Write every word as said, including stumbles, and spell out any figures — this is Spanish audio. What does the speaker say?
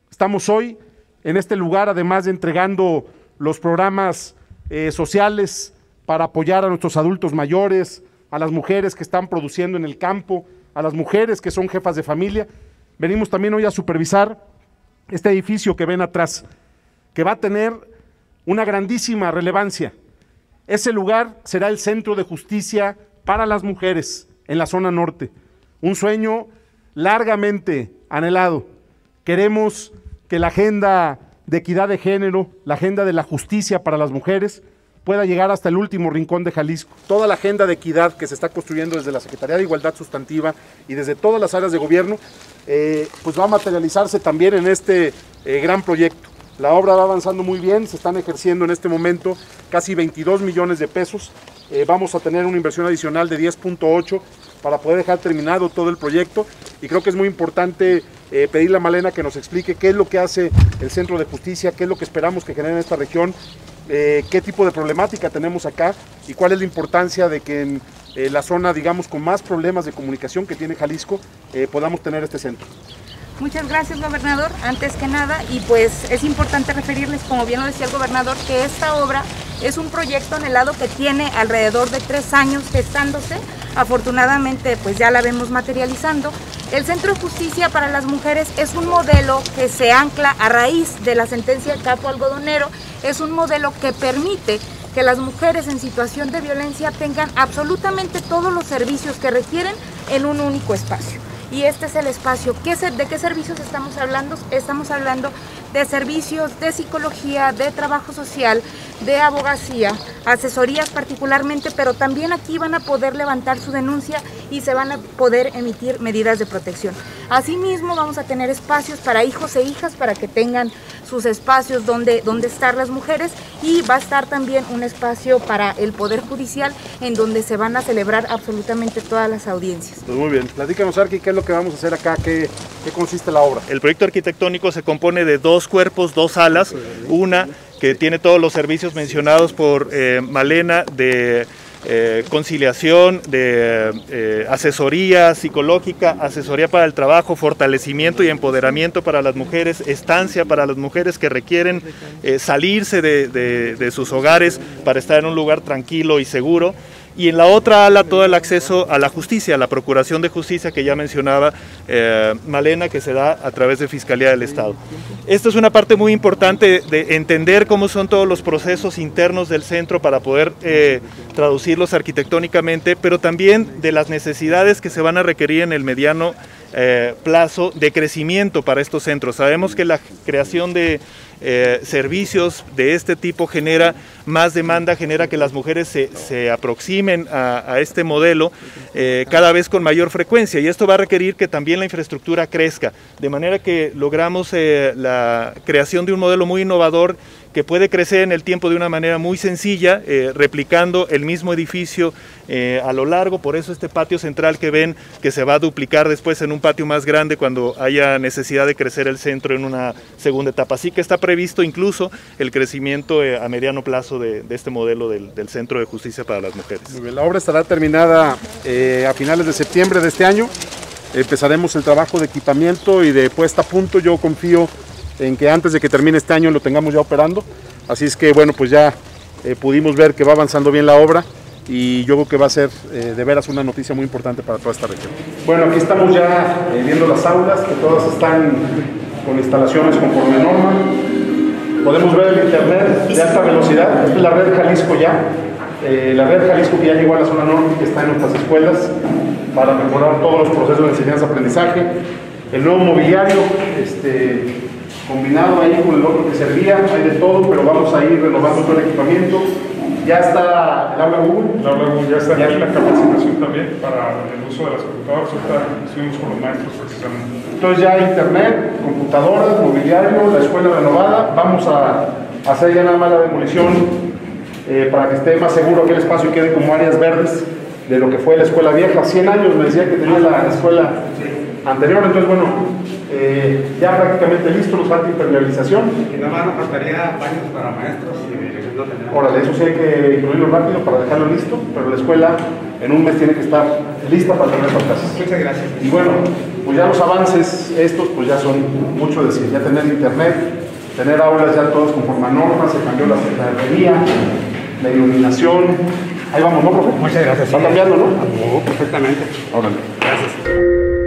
Estamos hoy en este lugar, además de entregando los programas eh, sociales para apoyar a nuestros adultos mayores, a las mujeres que están produciendo en el campo, a las mujeres que son jefas de familia. Venimos también hoy a supervisar este edificio que ven atrás, que va a tener una grandísima relevancia. Ese lugar será el centro de justicia para las mujeres en la zona norte. Un sueño largamente anhelado. Queremos que la agenda de equidad de género, la agenda de la justicia para las mujeres, pueda llegar hasta el último rincón de Jalisco. Toda la agenda de equidad que se está construyendo desde la Secretaría de Igualdad Sustantiva y desde todas las áreas de gobierno, eh, pues va a materializarse también en este eh, gran proyecto. La obra va avanzando muy bien, se están ejerciendo en este momento casi veintidós millones de pesos. Eh, vamos a tener una inversión adicional de diez punto ocho para poder dejar terminado todo el proyecto, y creo que es muy importante eh, pedirle a Malena que nos explique qué es lo que hace el Centro de Justicia, qué es lo que esperamos que genere en esta región, eh, qué tipo de problemática tenemos acá y cuál es la importancia de que en eh, la zona, digamos, con más problemas de comunicación que tiene Jalisco, eh, podamos tener este centro. Muchas gracias, gobernador, antes que nada, y pues es importante referirles, como bien lo decía el gobernador, que esta obra es un proyecto anhelado que tiene alrededor de tres años gestándose. Afortunadamente, pues ya la vemos materializando. El Centro de Justicia para las Mujeres es un modelo que se ancla a raíz de la sentencia del Capo Algodonero. Es un modelo que permite que las mujeres en situación de violencia tengan absolutamente todos los servicios que requieren en un único espacio. Y este es el espacio. ¿De qué servicios estamos hablando? Estamos hablando de servicios de psicología, de trabajo social, de abogacía, asesorías particularmente, pero también aquí van a poder levantar su denuncia y se van a poder emitir medidas de protección. Asimismo, vamos a tener espacios para hijos e hijas para que tengan sus espacios donde, donde estar las mujeres, y va a estar también un espacio para el Poder Judicial en donde se van a celebrar absolutamente todas las audiencias. Pues muy bien, platícanos, Arqui, qué es lo que vamos a hacer acá, qué, qué consiste la obra. El proyecto arquitectónico se compone de dos cuerpos, dos salas, una que tiene todos los servicios mencionados por eh, Malena, de eh, conciliación, de eh, asesoría psicológica, asesoría para el trabajo, fortalecimiento y empoderamiento para las mujeres, estancia para las mujeres que requieren eh, salirse de, de, de sus hogares para estar en un lugar tranquilo y seguro. Y en la otra ala todo el acceso a la justicia, a la procuración de justicia que ya mencionaba eh, Malena, que se da a través de Fiscalía del Estado. Esta es una parte muy importante de entender cómo son todos los procesos internos del centro para poder eh, traducirlos arquitectónicamente, pero también de las necesidades que se van a requerir en el mediano eh, plazo de crecimiento para estos centros. Sabemos que la creación de Eh, servicios de este tipo genera más demanda, genera que las mujeres se, se aproximen a, a este modelo eh, cada vez con mayor frecuencia, y esto va a requerir que también la infraestructura crezca, de manera que logramos eh, la creación de un modelo muy innovador que puede crecer en el tiempo de una manera muy sencilla, eh, replicando el mismo edificio eh, a lo largo. Por eso este patio central que ven, que se va a duplicar después en un patio más grande cuando haya necesidad de crecer el centro en una segunda etapa. Así que está previsto incluso el crecimiento eh, a mediano plazo de, de este modelo del, del Centro de Justicia para las Mujeres. Muy bien, la obra estará terminada eh, a finales de septiembre de este año. Empezaremos el trabajo de equipamiento y de puesta a punto. Yo confío en que antes de que termine este año lo tengamos ya operando, así es que bueno, pues ya eh, pudimos ver que va avanzando bien la obra, y yo creo que va a ser eh, de veras una noticia muy importante para toda esta región. Bueno, aquí estamos ya eh, viendo las aulas, que todas están con instalaciones conforme a norma. Podemos ver el internet de alta velocidad. Esta es la red Jalisco ya, eh, la red Jalisco que ya llegó a la zona norte, que está en nuestras escuelas para mejorar todos los procesos de enseñanza-aprendizaje. El nuevo mobiliario, este, combinado ahí con el otro que servía, hay de todo, pero vamos a ir renovando todo el equipamiento. Ya está el aula Google. El aula Google ya está aquí, la capacitación también para el uso de las computadoras. Ahorita estuvimos con los maestros precisamente. Entonces ya internet, computadoras, mobiliario, la escuela renovada. Vamos a hacer ya nada más la demolición eh, para que esté más seguro que el espacio quede como áreas verdes de lo que fue la escuela vieja. cien años me decía que tenía la escuela anterior, entonces bueno, eh, ya prácticamente listo, nos falta impermeabilización. Y nada más nos faltaría baños para maestros y dirección no tenemos. Órale, eso sí hay que incluirlo rápido para dejarlo listo, pero la escuela en un mes tiene que estar lista para tener estas clases. Muchas gracias. Y bueno, pues ya los avances estos pues ya son mucho decir, ya tener internet, tener aulas ya todas conforme a normas, se cambió la secretaría, la iluminación. Ahí vamos, ¿no, profe? Muchas gracias. ¿Va cambiando, no? Oh, perfectamente. Órale. Gracias.